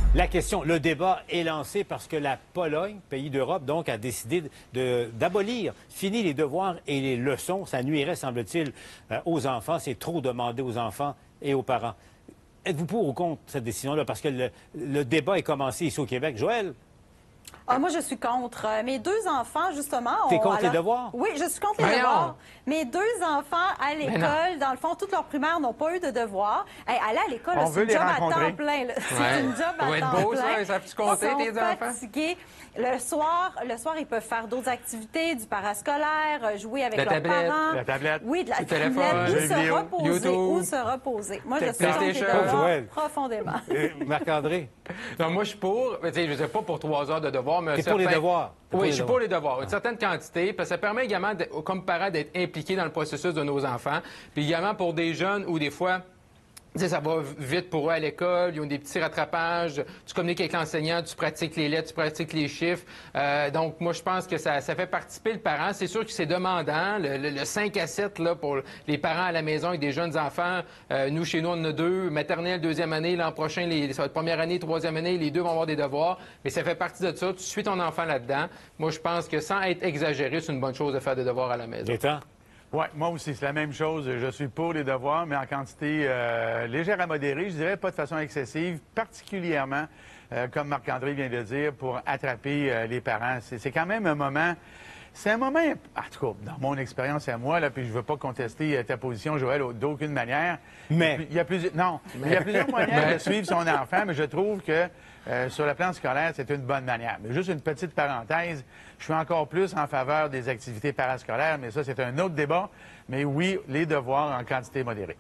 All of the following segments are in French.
La question, le débat est lancé parce que la Pologne, pays d'Europe, donc, a décidé d'abolir, fini les devoirs et les leçons. Ça nuirait, semble-t-il, aux enfants. C'est trop demandé aux enfants et aux parents. Êtes-vous pour ou contre cette décision-là? Parce que le débat est commencé ici au Québec. Joël? Ah, moi, je suis contre. Mes deux enfants, justement... T'es contre les devoirs? Oui, je suis contre les devoirs. Mes deux enfants à l'école, dans le fond, toute leur primaire n'ont pas eu de devoirs. Hey, aller à l'école, c'est une job à temps plein. C'est une job à temps plein. Ça va être beau, ça. Ça fait-tu compter, tes enfants? Ils sont fatigués. Le soir, ils peuvent faire d'autres activités, du parascolaire, jouer avec leurs parents. La tablette. Oui, de la téléphone, tablette. Ou se reposer. Moi, je suis contre les devoirs profondément. Marc-André? Non, moi, je suis pour. Je ne sais pas pour 3 heures de devoirs, mais. T'es pour les devoirs? Oui, je suis pour les devoirs. Une certaine quantité, parce que ça permet également, comme parents, d'être impliqués dans le processus de nos enfants. Puis également pour des jeunes où des fois, ça va vite pour eux à l'école, ils ont des petits rattrapages, tu communiques avec l'enseignant, tu pratiques les lettres, tu pratiques les chiffres. Donc, moi, je pense que ça fait participer le parent. C'est sûr que c'est demandant. Le 5 à 7, là, pour les parents à la maison avec des jeunes enfants, nous, chez nous, on en a 2, maternelle, 2e année. L'an prochain, ça va être première année, 3e année, les 2 vont avoir des devoirs. Mais ça fait partie de ça. Tu suis ton enfant là-dedans. Moi, je pense que sans être exagéré, c'est une bonne chose de faire des devoirs à la maison. Oui, moi aussi, c'est la même chose. Je suis pour les devoirs, mais en quantité légère à modérée. Je dirais pas de façon excessive, particulièrement, comme Marc-André vient de dire, pour attraper les parents. C'est quand même un moment... C'est un moment, en tout cas, dans mon expérience à moi, là, puis je ne veux pas contester ta position, Joël, d'aucune manière. Mais... Il y a plusieurs moyens de suivre son enfant, mais je trouve que sur le plan scolaire, c'est une bonne manière. Mais juste une petite parenthèse, je suis encore plus en faveur des activités parascolaires, mais ça, c'est un autre débat. Mais oui, les devoirs en quantité modérée.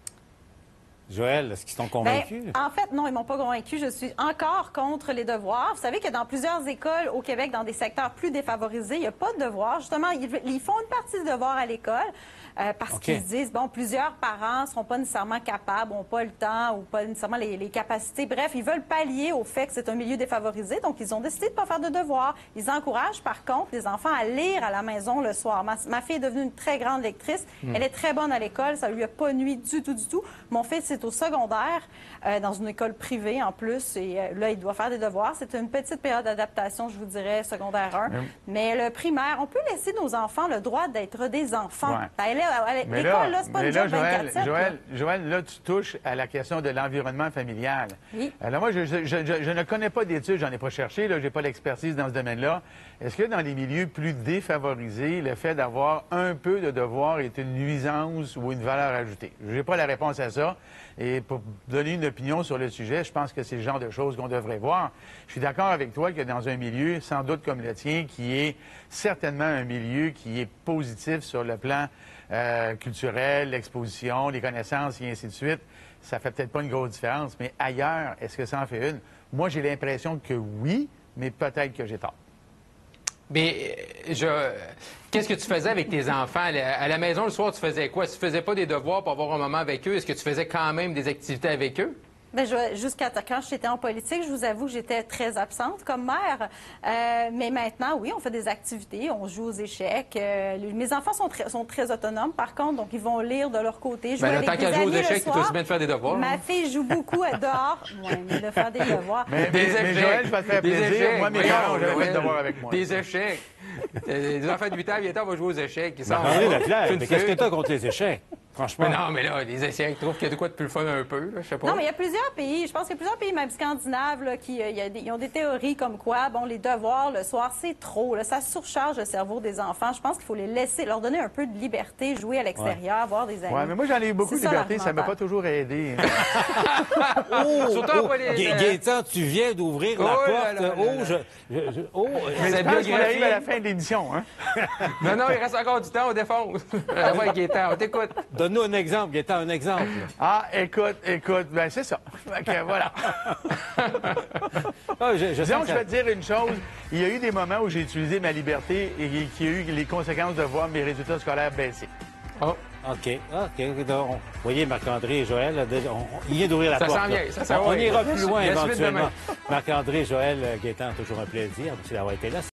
Joël, est-ce qu'ils t'ont convaincu? En fait, non, ils m'ont pas convaincu. Je suis encore contre les devoirs. Vous savez que dans plusieurs écoles au Québec, dans des secteurs plus défavorisés, il n'y a pas de devoirs. Justement, ils font une partie de devoirs à l'école parce qu'ils se disent, bon, plusieurs parents ne seront pas nécessairement capables, n'ont pas le temps ou pas nécessairement les capacités. Bref, ils veulent pallier au fait que c'est un milieu défavorisé. Donc, ils ont décidé de ne pas faire de devoirs. Ils encouragent, par contre, les enfants à lire à la maison le soir. Ma fille est devenue une très grande lectrice. Elle est très bonne à l'école. Ça ne lui a pas nui du tout. Mon fils, c'est au secondaire, dans une école privée en plus, et là, il doit faire des devoirs. C'est une petite période d'adaptation, je vous dirais, secondaire 1. Mais le primaire, on peut laisser nos enfants le droit d'être des enfants. L'école, là, c'est pas une job 24/7. Joël, là, tu touches à la question de l'environnement familial. Oui. Alors moi, je ne connais pas d'études, j'en ai pas cherché, je n'ai pas l'expertise dans ce domaine-là. Est-ce que dans les milieux plus défavorisés, le fait d'avoir un peu de devoir est une nuisance ou une valeur ajoutée? Je n'ai pas la réponse à ça. Et pour donner une opinion sur le sujet, je pense que c'est le genre de choses qu'on devrait voir. Je suis d'accord avec toi que dans un milieu, sans doute comme le tien, qui est certainement un milieu qui est positif sur le plan culturel, l'exposition, les connaissances et ainsi de suite, ça fait peut-être pas une grosse différence. Mais ailleurs, est-ce que ça en fait une? Moi, j'ai l'impression que oui, mais peut-être que j'ai tort. Mais qu'est-ce que tu faisais avec tes enfants? À la maison, le soir, tu faisais quoi? Si tu faisais pas des devoirs pour avoir un moment avec eux, est-ce que tu faisais quand même des activités avec eux? Bien, jusqu'à quand j'étais en politique, je vous avoue que j'étais très absente comme mère. Mais maintenant, oui, on fait des activités, on joue aux échecs. Mes enfants sont très autonomes, par contre, donc ils vont lire de leur côté. Tant qu'à jouer aux échecs, tu peux aussi bien de faire des devoirs. Ma fille joue beaucoup dehors. Oui, mais de faire des devoirs. Mais Joël, je vais te faire plaisir. Moi, mes parents ont jamais de devoirs avec moi. Des échecs. Les enfants de 8 ans, bientôt, on va jouer aux échecs. Mais qu'est-ce que tu as contre les échecs? Franchement. Mais non, mais là, les échecs, je trouve qu'il y a de quoi de plus fun un peu, là, je sais pas. Non, mais il y a plusieurs pays, je pense qu'il y a plusieurs pays, même scandinaves, là, ils ont des théories comme quoi, bon, les devoirs le soir, c'est trop, là, ça surcharge le cerveau des enfants. Je pense qu'il faut les laisser, leur donner un peu de liberté, jouer à l'extérieur, voir des amis. Oui, mais moi, j'en ai eu beaucoup de liberté, ça ne m'a pas toujours aidé. Surtout pas les... Gaétan, tu viens d'ouvrir la porte. Mais je pense qu'on arrive à la fin de l'émission, hein? Non, il reste encore du temps, on défonce. Ouais, Gaétan, on t'écoute. Donne-nous un exemple, Gaétan, un exemple. Ah, écoute, ben c'est ça. Okay, voilà. Disons que je vais te dire une chose. Il y a eu des moments où j'ai utilisé ma liberté et qui a eu les conséquences de voir mes résultats scolaires baisser. Oh, OK. Donc, vous voyez, Marc-André et Joël, il vient d'ouvrir la porte. Ça s'en vient. On ira plus loin éventuellement. Marc-André, Joël, Gaétan, toujours un plaisir. Merci d'avoir été là.